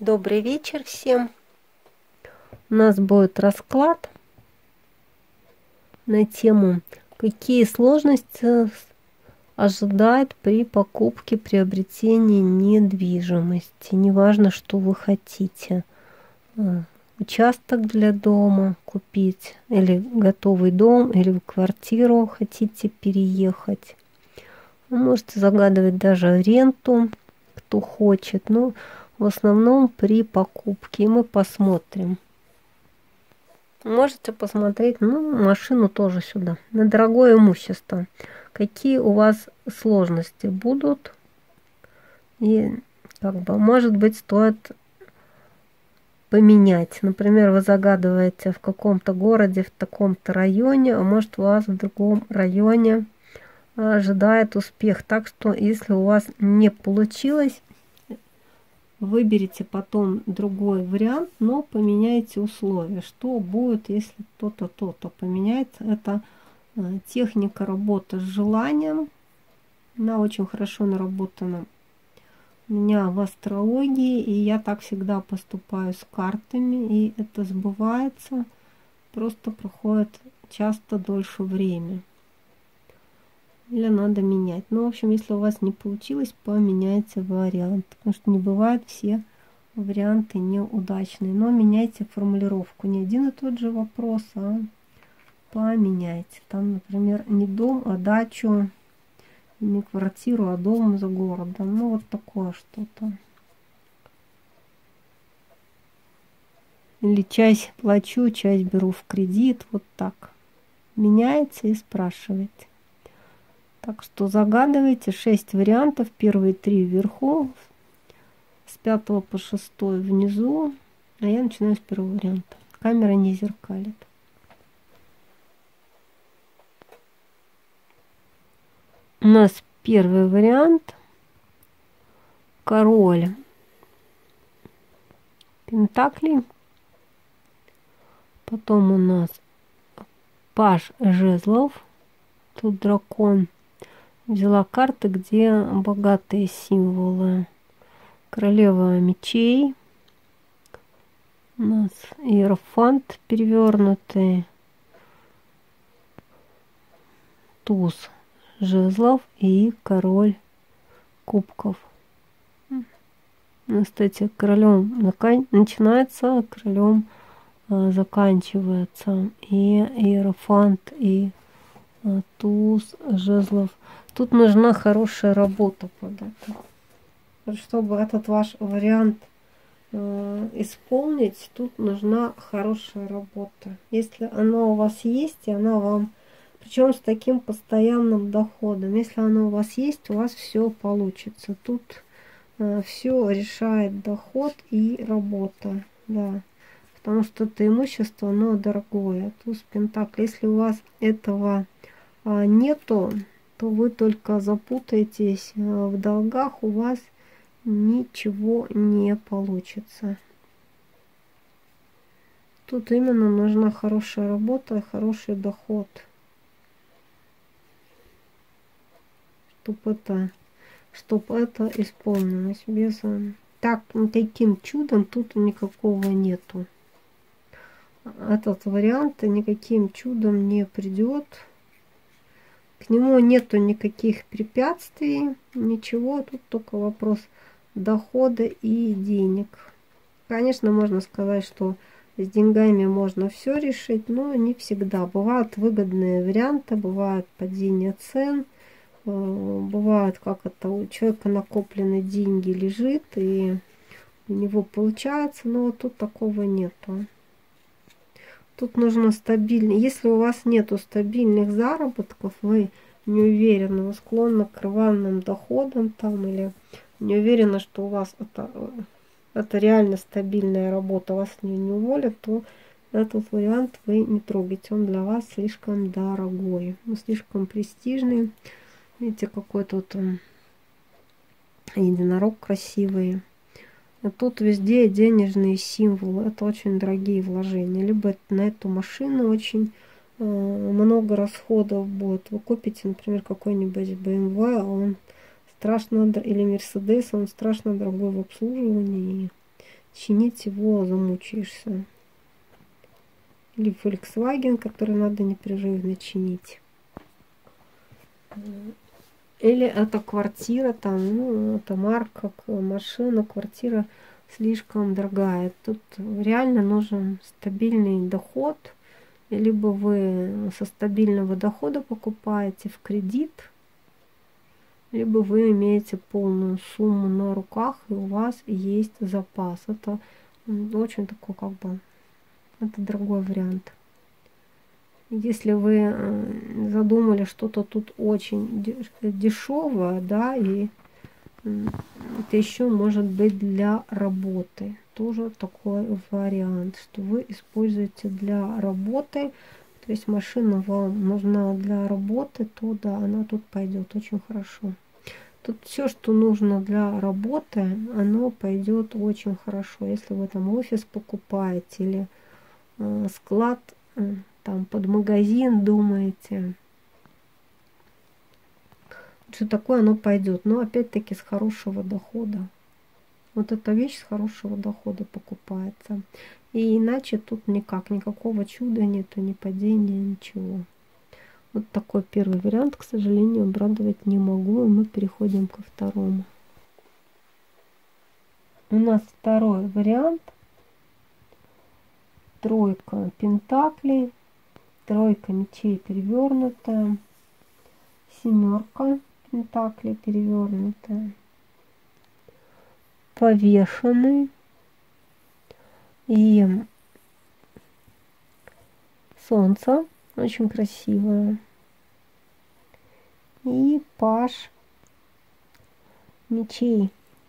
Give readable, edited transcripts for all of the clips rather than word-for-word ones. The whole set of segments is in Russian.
Добрый вечер всем. У нас будет расклад на тему, какие сложности ожидают при покупке, приобретении недвижимости. Неважно, что вы хотите. Участок для дома купить, или готовый дом, или в квартиру хотите переехать. Вы можете загадывать даже аренду, кто хочет. Но в основном при покупке. И мы посмотрим. Можете посмотреть, машину тоже сюда. На дорогое имущество. Какие у вас сложности будут. И может быть, стоит поменять. Например, вы загадываете в каком-то городе, в таком-то районе, а может у вас в другом районе ожидает успех. Так что, если у вас не получилось, выберите потом другой вариант, но поменяйте условия. Что будет, если то-то, то-то поменяется? Это техника работы с желанием. Она очень хорошо наработана у меня в астрологии, и я так всегда поступаю с картами, и это сбывается. Просто проходит часто дольше времени. Или надо менять. В общем, если у вас не получилось, поменяйте вариант. Потому что не бывают все варианты неудачные. Но меняйте формулировку. Не один и тот же вопрос, а поменяйте. Там, например, не дом, а дачу. Не квартиру, а дом за городом. Вот такое что-то. Или часть плачу, часть беру в кредит. Вот так. Меняете и спрашиваете. Так что загадывайте 6 вариантов. Первые 3 вверху, с 5 по 6 внизу. А я начинаю с первого варианта. Камера не зеркалит. У нас первый вариант. Король пентаклей. Потом у нас паж жезлов. Тут дракон. Взяла карты, где богатые символы. Королева мечей. У нас иерофант перевернутый. Туз жезлов и король кубков. Кстати, королем начинается, королем заканчивается. И иерофант, и туз жезлов. Тут нужна хорошая работа под это. Чтобы этот ваш вариант исполнить, тут нужна хорошая работа. Если она у вас есть, и она вам, причем с таким постоянным доходом, если она у вас есть, у вас все получится. Тут все решает доход и работа, да. Потому что это имущество, оно дорогое. Туз пентаклей. Если у вас этого нету, то вы только запутаетесь в долгах, у вас ничего не получится. Тут именно нужна хорошая работа и хороший доход, чтобы это исполнилось. Без таким чудом тут никакого нету. Этот вариант никаким чудом не придет. К нему нету никаких препятствий, ничего. Тут только вопрос дохода и денег. Конечно, можно сказать, что с деньгами можно все решить, но не всегда. Бывают выгодные варианты, бывает падение цен, бывает, как это у человека накопленные деньги лежит, и у него получается, но тут такого нету. Тут нужно стабильно. Если у вас нету стабильных заработков, вы не уверены, вы склонны к рваным доходам там, или не уверены, что у вас это реально стабильная работа, вас не уволят, то этот вариант вы не трогайте. Он для вас слишком дорогой, слишком престижный. Видите, какой-то вот единорог красивый. А тут везде денежные символы. Это очень дорогие вложения. Либо на эту машину очень много расходов будет. Вы купите, например, какой-нибудь BMW, а он страшно, или Mercedes, он страшно дорогой в обслуживании. чинить его замучаешься. Или Volkswagen, который надо непрерывно чинить. Или это квартира, там, ну, это марка, машина, квартира слишком дорогая. Тут реально нужен стабильный доход. Либо вы со стабильного дохода покупаете в кредит, либо вы имеете полную сумму на руках, и у вас есть запас. Это очень такой, как бы, это дорогой вариант. Если вы задумали что-то тут очень дешевое, да, и это еще может быть для работы. Тоже такой вариант, что вы используете для работы. То есть машина вам нужна для работы, то да, она тут пойдет очень хорошо. Тут все, что нужно для работы, оно пойдет очень хорошо. Если вы там офис покупаете или склад там под магазин думаете, что такое, оно пойдет. Но опять-таки с хорошего дохода. Вот эта вещь с хорошего дохода покупается. И иначе тут никак, никакого чуда нету, ни падения, ничего. Вот такой первый вариант, к сожалению, обрадовать не могу. И мы переходим ко второму. У нас второй вариант. Тройка пентаклей, тройка мечей перевернутая, семерка пентаклей перевернутая, повешенный и солнце, очень красивое, и паж мечей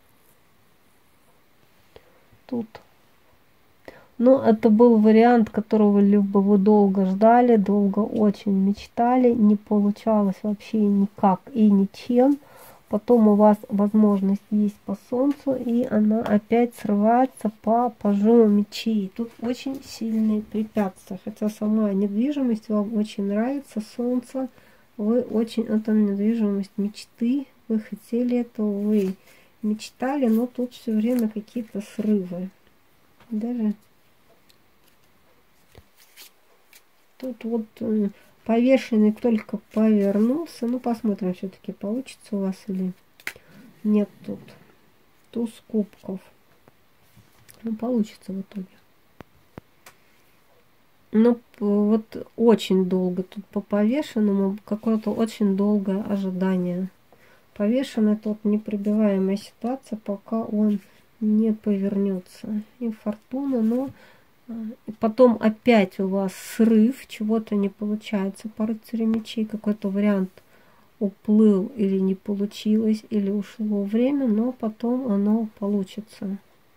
тут. Но это был вариант, которого либо вы долго ждали, долго очень мечтали, не получалось вообще никак и ничем. Потом у вас возможность есть по солнцу, и она опять срывается по пажу мечей. Тут очень сильные препятствия. Хотя сама недвижимость вам очень нравится, солнце. Вы очень, это недвижимость мечты. Вы хотели этого, вы мечтали, но тут все время какие-то срывы. Даже тут вот повешенный только повернулся. Ну, посмотрим, все-таки получится у вас или нет тут. Туз кубков. Ну, получится в итоге. Но вот очень долго тут по повешенному, какое-то очень долгое ожидание. Повешенный тут непробиваемая ситуация, пока он не повернется. И фортуна, но и потом опять у вас срыв, чего-то не получается по рыцарю мечей, какой-то вариант уплыл или не получилось, или ушло время, но потом оно получится.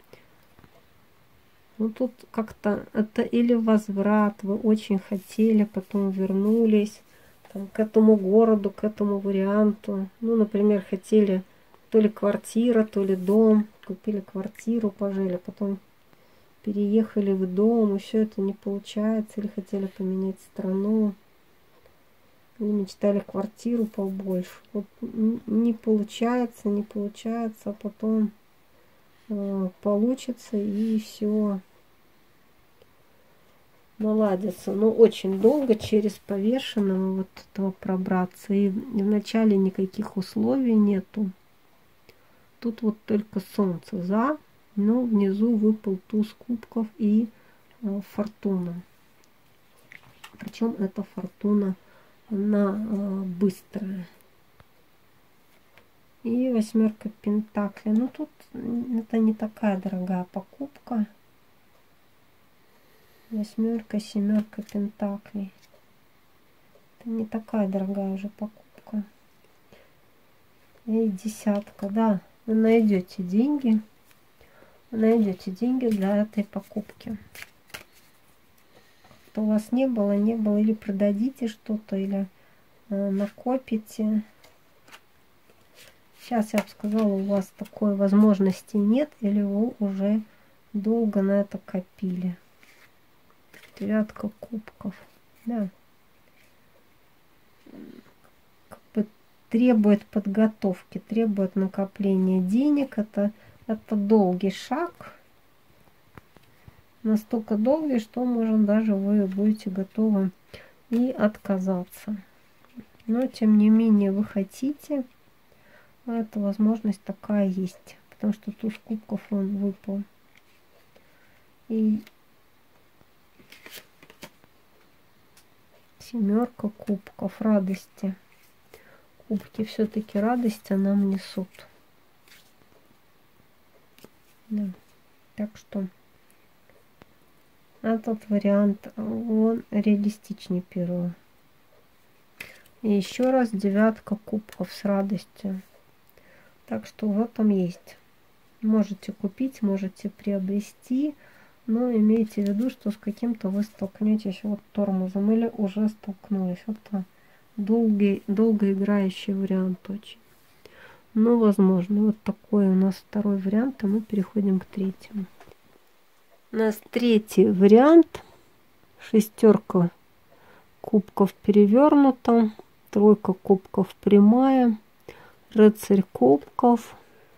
Ну тут как-то это или возврат, вы очень хотели, потом вернулись там, к этому городу, к этому варианту. Ну, например, хотели то ли квартира, то ли дом, купили квартиру, пожили, потом переехали в дом, и все это не получается, или хотели поменять страну, или мечтали квартиру побольше. Вот не получается, не получается, а потом получится, и все наладится. Но очень долго через повешенного вот этого пробраться, и вначале никаких условий нету. Тут вот только солнце за, но внизу выпал туз кубков и фортуна. Причем эта фортуна, она быстрая. И восьмерка пентаклей. Ну тут это не такая дорогая покупка. Восьмерка, семерка пентаклей. Это не такая дорогая уже покупка. И десятка, да. Вы найдете деньги. Вы найдете деньги для этой покупки. Что у вас не было, или продадите что-то, или накопите. Сейчас я бы сказала, у вас такой возможности нет, или вы уже долго на это копили. Девятка кубков, да. Как бы требует подготовки, требует накопления денег. Это долгий шаг. настолько долгий, что, может, даже вы будете готовы и отказаться. Но, тем не менее, вы хотите, эта возможность такая есть. Потому что туз кубков он выпал. И семерка кубков радости. Кубки все-таки радости нам несут. Да. Так что этот вариант, он реалистичнее первого. И еще раз девятка кубков с радостью. Так что в этом есть. Можете купить, можете приобрести, но имейте в виду, что с каким-то вы столкнетесь вот тормозом или уже столкнулись. Это долгоиграющий вариант очень. Но возможно. Вот такой у нас второй вариант, и мы переходим к третьему. У нас третий вариант. Шестерка кубков перевернута, тройка кубков прямая, рыцарь кубков,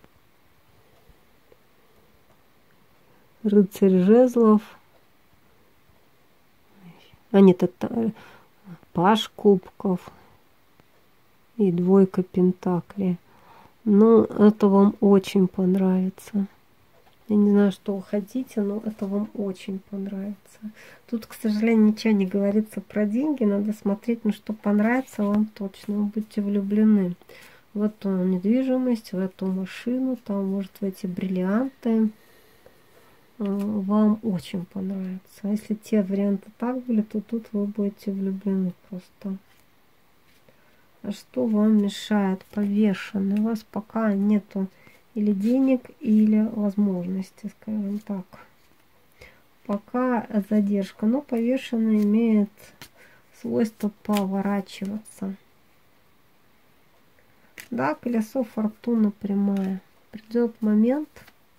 рыцарь жезлов, нет, это паж кубков и двойка пентаклей. Ну, это вам очень понравится. Я не знаю, что вы хотите, но это вам очень понравится. Тут, к сожалению, ничего не говорится про деньги. Надо смотреть, ну, что понравится вам точно. Вы будете влюблены в эту недвижимость, в эту машину, там, может, в эти бриллианты. Вам очень понравится. А если те варианты так были, то тут вы будете влюблены просто. А что вам мешает? Повешенный. У вас пока нету или денег, или возможности, скажем так. Пока задержка. Но повешенный имеет свойство поворачиваться. Да, колесо фортуны прямая. Придет момент,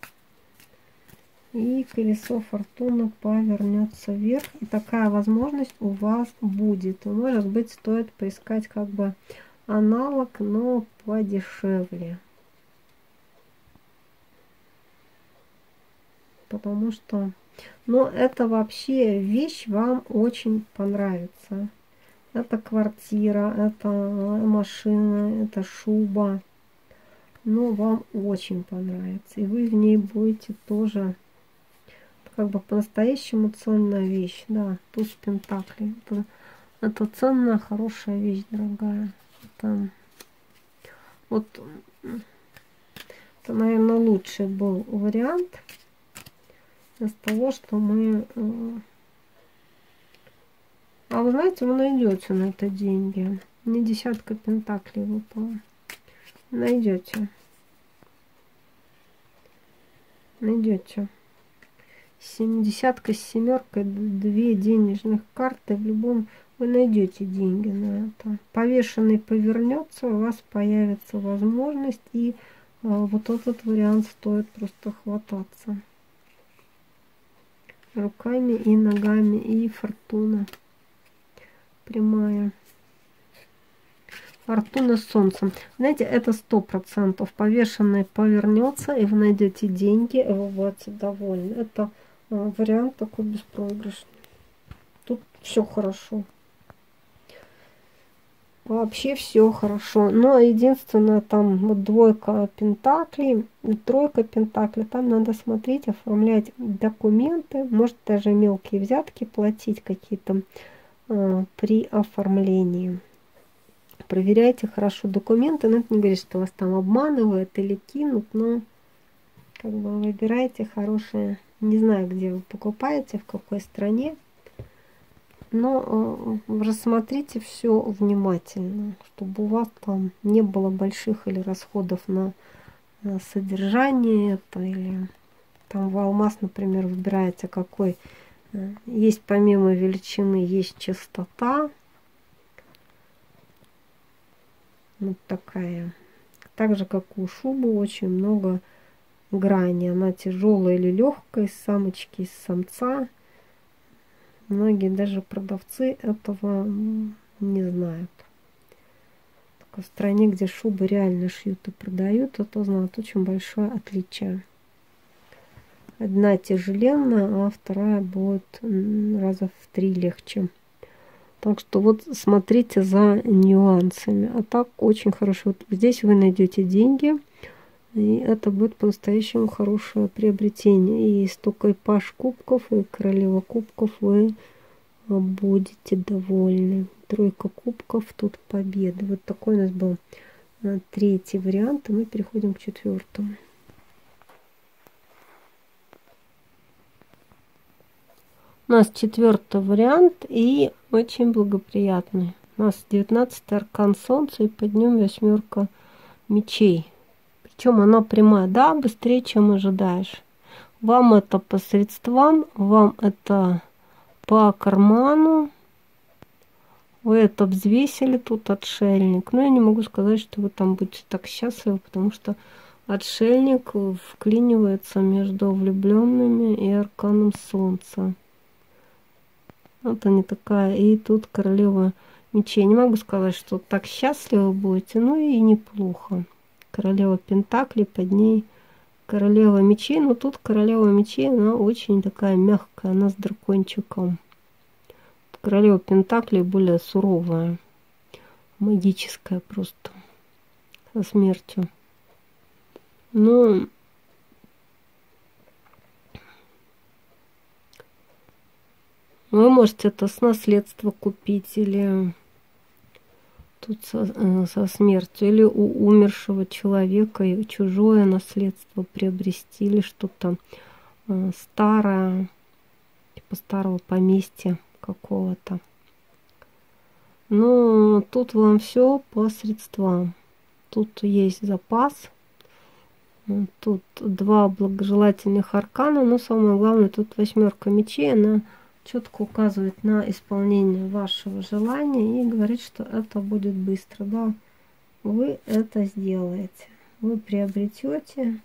и колесо фортуны повернется вверх. И такая возможность у вас будет. И, может быть, стоит поискать как бы аналог, но подешевле. Потому что, но это вообще вещь вам очень понравится. Это квартира, это машина, это шуба. Но вам очень понравится. И вы в ней будете тоже как бы по-настоящему ценная вещь. Да, туз пентаклей. Это ценная, хорошая вещь, дорогая. Это, вот, это, наверное, лучший был вариант из того, что мы... А вы знаете, вы найдете на это деньги. Не десятка пентаклей выпала. Найдете. Найдете. Десятка с семеркой, две денежных карты. В любом вы найдете деньги на это. Повешенный повернется, у вас появится возможность. И вот этот вариант стоит просто хвататься. Руками и ногами. И фортуна прямая. Фортуна с солнцем. Знаете, это 100%. Повешенный повернется, и вы найдете деньги, и вы будете довольны. Это вариант такой беспроигрышный. Тут все хорошо. Вообще все хорошо. Но единственное, там вот двойка пентаклей и тройка пентаклей. Там надо смотреть, оформлять документы. Может, даже мелкие взятки платить какие-то при оформлении. Проверяйте хорошо документы. Но это не говорит, что вас там обманывают или кинут. Но как бы выбирайте хорошие. Не знаю, где вы покупаете, в какой стране. Но рассмотрите все внимательно, чтобы у вас там не было больших или расходов на содержание это, или там в алмаз, например, выбираете какой. Есть помимо величины, есть частота. Вот такая. Так же, как у шубы, очень много граней. Она тяжелая или легкая, из самочки, из самца. Многие даже продавцы этого не знают. Только в стране, где шубы реально шьют и продают, это знают очень большое отличие одна тяжеленная, а вторая будет раза в 3 легче. Так что вот смотрите за нюансами. А так очень хорошо. Вот здесь вы найдете деньги, и это будет по-настоящему хорошее приобретение. И столько и паж кубков, и королева кубков вы будете довольны. Тройка кубков, тут победа. Вот такой у нас был третий вариант, и мы переходим к четвертому. У нас четвертый вариант и очень благоприятный. У нас 19-й аркан Солнца и под ним 8 мечей. Причем она прямая, да, быстрее, чем ожидаешь. Вам это по средствам, вам это по карману. Вы это взвесили, тут отшельник. Но я не могу сказать, что вы там будете так счастливы, потому что отшельник вклинивается между влюбленными и арканом Солнца. Вот они такая. И тут королева мечей. Не могу сказать, что так счастливы будете, но и неплохо. Королева пентаклей, под ней королева мечей. Но тут королева мечей, она очень такая мягкая, она с дракончиком. Королева пентаклей более суровая, магическая просто, со смертью. Ну, вы можете это с наследства купить, или тут со смертью, или у умершего человека и чужое наследство приобрести, или что-то старое, типа старого поместья какого-то. Но тут вам все по средствам. Тут есть запас. Тут 2 благожелательных аркана, но самое главное, тут 8 мечей, она четко указывает на исполнение вашего желания и говорит, что это будет быстро. Да, вы это сделаете. Вы приобретете.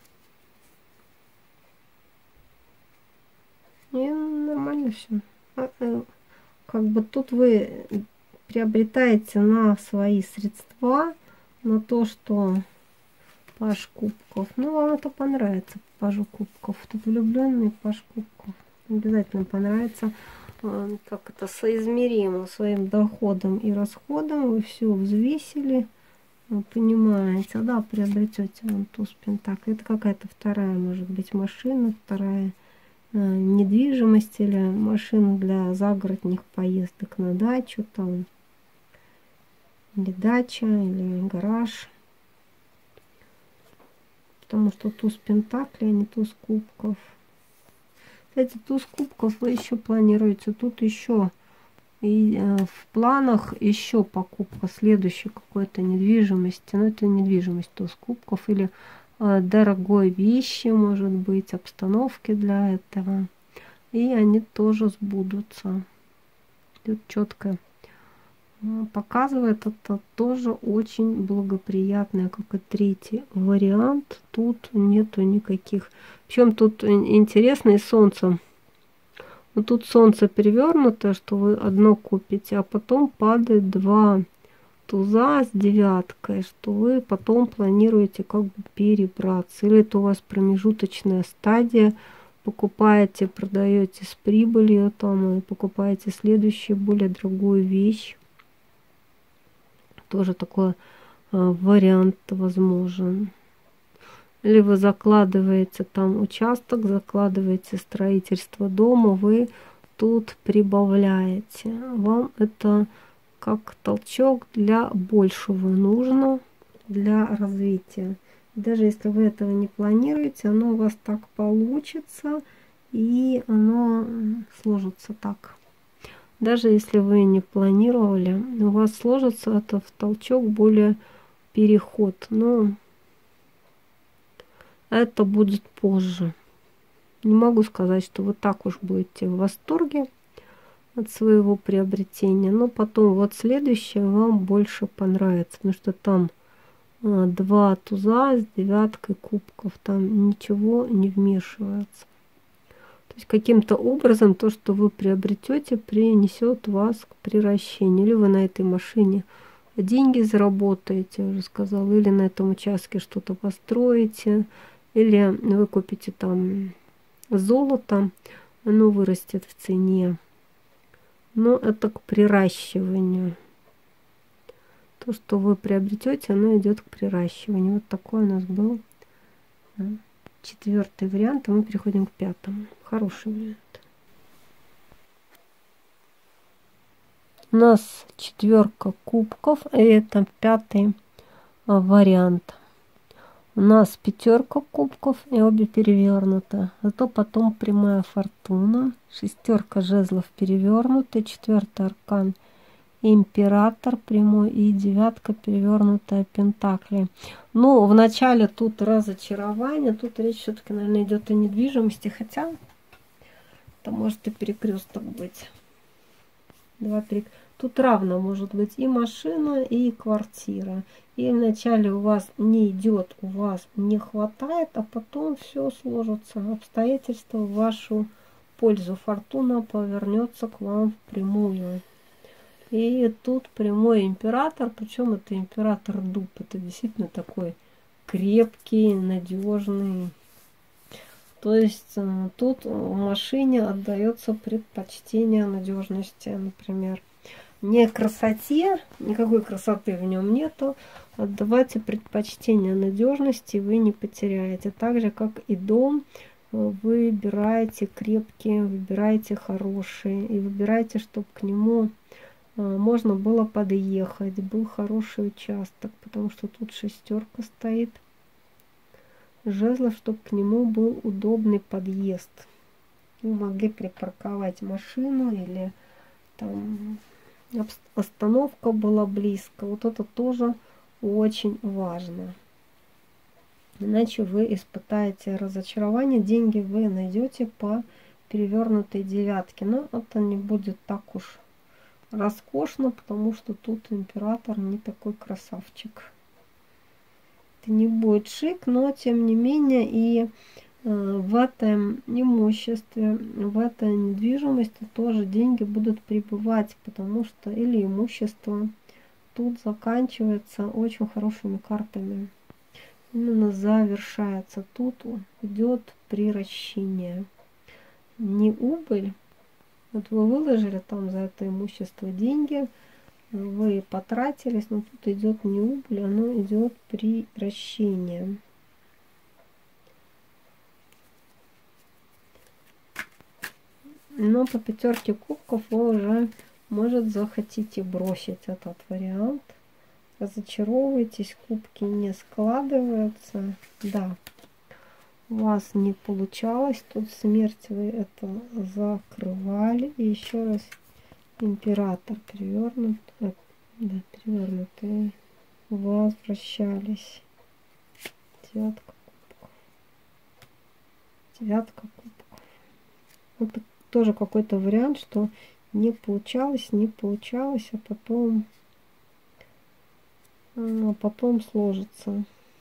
И нормально все. Как бы тут вы приобретаете на свои средства, на то, что паж кубков. Ну, вам это понравится, пажу кубков. Тут влюбленный паж кубков. Обязательно понравится. Как это соизмеримо своим доходом и расходом. Вы все взвесили, понимаете. Да, приобретете вон туз пентаклей. Это какая-то вторая, может быть, машина, вторая недвижимость или машина для загородных поездок на дачу там, или дача, или гараж. Потому что туз пентаклей, а не туз кубков. Кстати, туз кубков вы еще планируете. Тут еще и в планах еще покупка следующей какой-то недвижимости. Но это недвижимость туз кубков или дорогой вещи, может быть, обстановки для этого. И они тоже сбудутся. Тут четко показывает, это тоже очень благоприятное, как и третий вариант. Тут нету никаких. Причем тут интересно и солнце. Вот тут солнце перевернутое, что вы одно купите, а потом падает 2 туза с 9, что вы потом планируете как бы перебраться. Или это у вас промежуточная стадия, покупаете, продаете с прибылью там и покупаете следующую более дорогую вещь. Тоже такой вариант возможен. Или вы закладываете там участок, закладываете строительство дома, вы тут прибавляете. Вам это как толчок для большего нужно, для развития. Даже если вы этого не планируете, оно у вас так получится, и оно сложится так. Даже если вы не планировали, у вас сложится это в толчок, более переход. Но это будет позже. Не могу сказать, что вы так уж будете в восторге от своего приобретения, но потом вот следующее вам больше понравится, потому что там 2 туза с 9 кубков, там ничего не вмешивается. То есть каким-то образом то, что вы приобретете, принесет вас к приращению. Или вы на этой машине деньги заработаете, я уже сказала, или на этом участке что-то построите, или вы купите там золото, оно вырастет в цене. Но это к приращиванию. То, что вы приобретете, оно идет к приращиванию. Вот такой у нас был 4-й вариант, а мы переходим к 5-му. Хороший вариант. У нас 4 кубков, и это 5-й вариант. У нас 5 кубков, и обе перевернуты. Зато потом прямая фортуна, 6 жезлов перевернуты, 4-й аркан император прямой и 9 перевернутая пентакли. Ну, вначале тут разочарование, тут речь все-таки, наверное, идет о недвижимости, хотя это может и перекресток быть. Тут равно может быть и машина, и квартира. И вначале у вас не идет, у вас не хватает, а потом все сложится. Обстоятельства в вашу пользу. Фортуна повернется к вам впрямую. И тут прямой император, причем это император дуб. Это действительно такой крепкий, надежный. То есть тут в машине отдается предпочтение надежности, например. Не красоте, никакой красоты в нем нету. Отдавайте предпочтение надежности, вы не потеряете. Так же, как и дом, выбираете крепкие, выбираете хорошие. И выбирайте, чтобы к нему можно было подъехать, был хороший участок, потому что тут 6 стоит жезлов, чтобы к нему был удобный подъезд. Вы могли припарковать машину или там остановка была близко. Вот это тоже очень важно. Иначе вы испытаете разочарование. Деньги вы найдете по перевернутой 9. Но это не будет так уж роскошно, потому что тут император не такой красавчик. Это не будет шик, но тем не менее и в этом имуществе, в этой недвижимости тоже деньги будут прибывать, потому что или имущество тут заканчивается очень хорошими картами. Именно завершается. Тут идет приращение. Не убыль. Вот вы выложили там за это имущество деньги, вы потратились, но тут идет не убыль, оно идет приращение. Но по 5 кубков вы уже, может, захотите бросить этот вариант. Разочаровываетесь, кубки не складываются. Да, у вас не получалось. Тут смерть, вы это закрывали. И еще раз император перевернут. Да, перевернутые. Возвращались. 9 кубков. 9 кубков. Это тоже какой-то вариант, что не получалось, а потом сложится.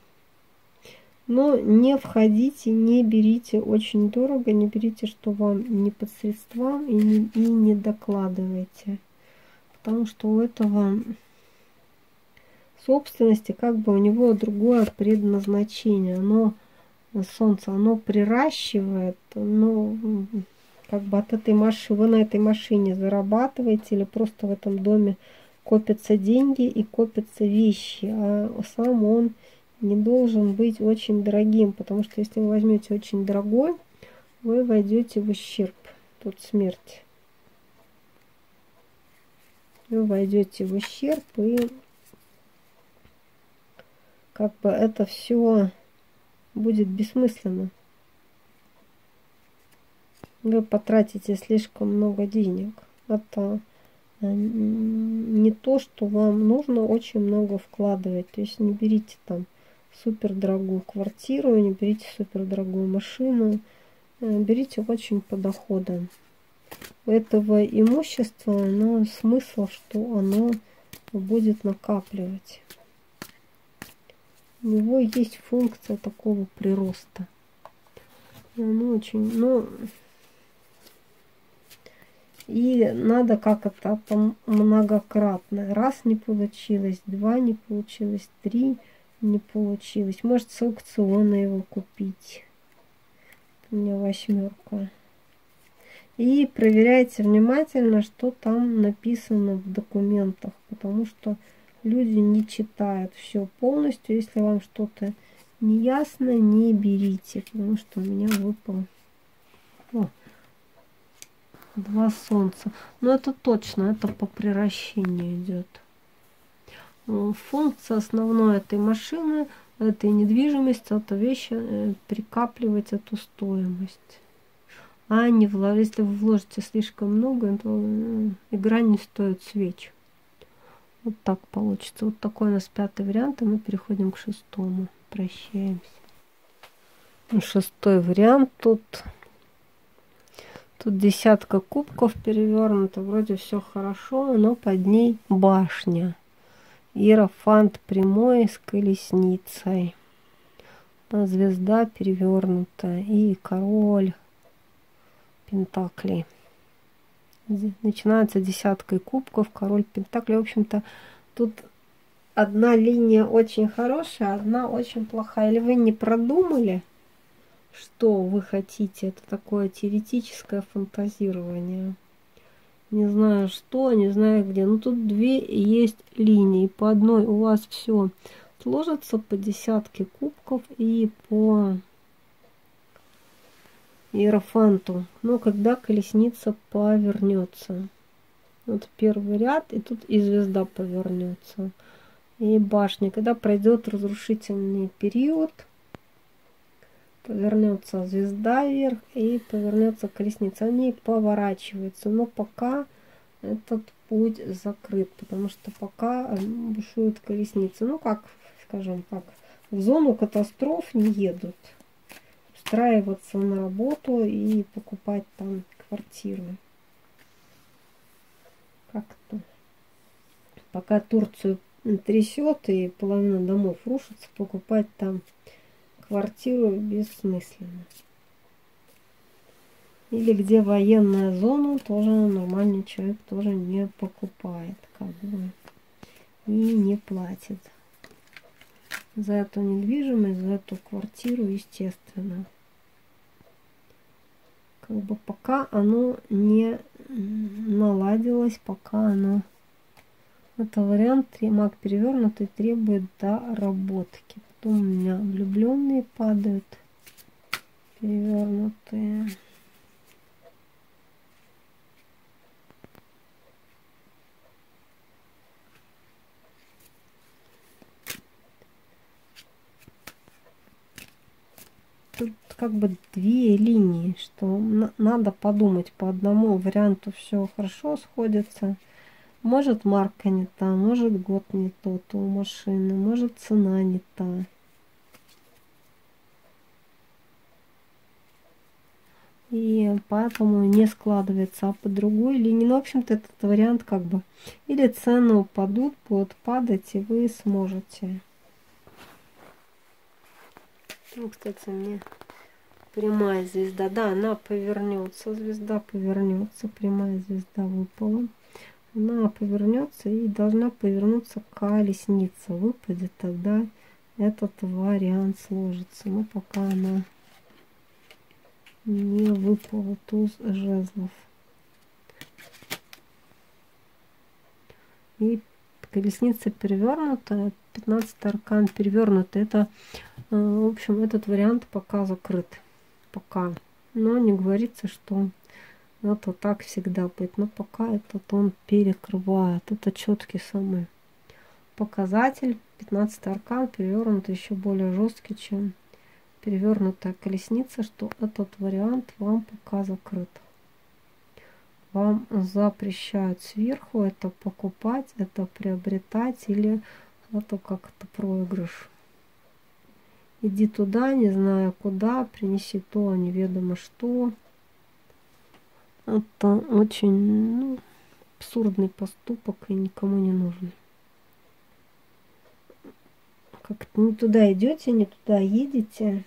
Но не входите, не берите очень дорого, не берите, что вам не под средствам, и не докладывайте. Потому что у этого собственности как бы у него другое предназначение. Солнце, оно приращивает, но как бы от этой машины, вы на этой машине зарабатываете или просто в этом доме копятся деньги и копятся вещи, а сам он не должен быть очень дорогим, потому что если вы возьмете очень дорогой, вы войдете в ущерб. Тут смерть. Вы войдете в ущерб, и как бы это все будет бессмысленно. Вы потратите слишком много денег. Это не то, что вам нужно очень много вкладывать. То есть не берите там супер дорогую квартиру, не берите супер дорогую машину, берите очень по доходам. У этого имущества, но смысл, что оно будет накапливать. У него есть функция такого прироста. Оно очень, и надо как это многократно. Раз не получилось, 2 не получилось, 3 не получилось. Может, с аукциона его купить. У меня 8. И проверяйте внимательно, что там написано в документах, потому что люди не читают все полностью. Если вам что-то не ясно, не берите, потому что у меня выпало 2 солнца. Но это точно, это по приращению идет. Функция основной этой машины, этой недвижимости, это вещи прикапливать эту стоимость. А не если вы вложите слишком много, то игра не стоит свеч. Вот так получится. Вот такой у нас 5-й вариант, и мы переходим к 6-му. Прощаемся. 6-й вариант. Тут 10 кубков перевернута. Вроде все хорошо, но под ней башня. Иерофант прямой с колесницей. Звезда перевернута. И король пентаклей. Начинается 10 кубков, король пентаклей. В общем-то, тут одна линия очень хорошая, одна очень плохая. Или вы не продумали, что вы хотите? Это такое теоретическое фантазирование. Не знаю что, не знаю где. Ну тут 2 есть линии. По одной у вас все сложится, по 10 кубков и по иерофанту. Но когда колесница повернется. Вот 1-й ряд, и тут и звезда повернется. И башня. Когда пройдет разрушительный период, повернется звезда вверх и повернется колесница. Они поворачиваются. Но пока этот путь закрыт, потому что пока бушует колесница. Ну, как, скажем, как в зону катастроф не едут. Устраиваться на работу и покупать там квартиру. Как-то. Пока Турцию трясет и половина домов рушится, покупать там квартиру бессмысленно. Или где военная зона, тоже нормальный человек тоже не покупает, как бы, и не платит за эту недвижимость, за эту квартиру, естественно. Как бы пока оно не наладилось, пока оно... Это вариант маг перевернутый требует доработки. Потом у меня влюбленные падают, перевернутые. Тут как бы 2 линии, что надо подумать. По одному варианту все хорошо сходится. Может марка не та, может год не тот у машины, может цена не та. И поэтому не складывается. А по другой линии, ну, в общем-то, этот вариант как бы или цены упадут, будут падать, и вы сможете. Ну, кстати, мне прямая звезда. Да, она повернется. Звезда повернется. Прямая звезда выпала. Она повернется и должна повернуться колесница. Выпадет, тогда этот вариант сложится. Но пока она не выпала. Туз жезлов. И колесница перевернута. 15-й аркан перевернутый. Это, в общем, этот вариант пока закрыт. Пока. Но не говорится, что это так всегда будет. Но пока этот он перекрывает. Это четкий самый показатель. 15-й аркан перевернут еще более жесткий, чем перевернутая колесница, что этот вариант вам пока закрыт. Вам запрещают сверху это покупать, это приобретать, или это как-то проигрыш. Иди туда, не знаю куда, принеси то, неведомо что. Это очень абсурдный поступок и никому не нужен. Как-то не туда идете, не туда едете.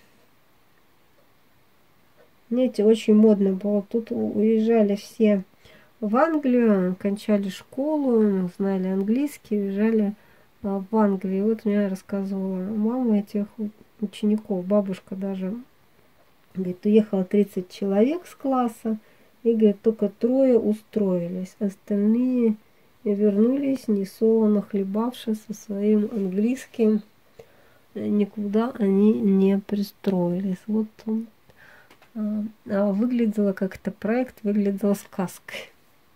Знаете, очень модно было. Тут уезжали все в Англию, кончали школу, знали английский, уезжали в Англию. Вот мне рассказывала мама этих учеников, бабушка даже Говорит, уехало 30 человек с класса, и, говорит, только 3 устроились. Остальные вернулись, несолоно хлебавши со своим английским. Никуда они не пристроились. Вот он. Выглядело как-то проект, выглядел сказкой.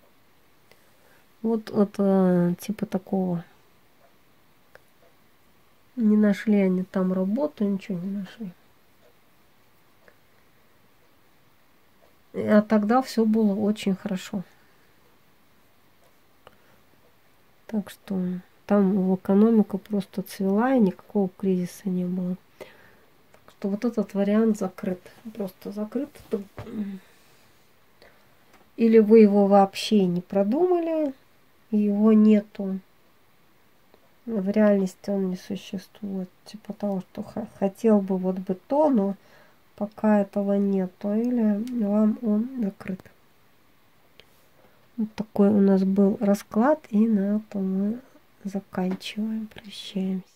Вот типа такого. Не нашли они там работу, ничего не нашли. А тогда все было очень хорошо. Так что там экономика просто цвела, и никакого кризиса не было. Так что вот этот вариант закрыт. Просто закрыт. Или вы его вообще не продумали, и его нету. В реальности он не существует. Типа того, что хотел бы вот бы то, но пока этого нету. Или вам он закрыт. Вот такой у нас был расклад, и на этом мы заканчиваем, прощаемся.